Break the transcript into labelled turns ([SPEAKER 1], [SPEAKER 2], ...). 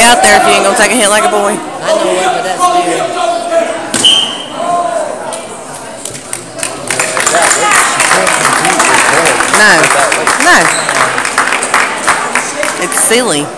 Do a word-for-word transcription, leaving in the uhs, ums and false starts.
[SPEAKER 1] out there if you ain't gonna take a hit like a boy.
[SPEAKER 2] I know it, but that's still.
[SPEAKER 1] No. No. It's silly.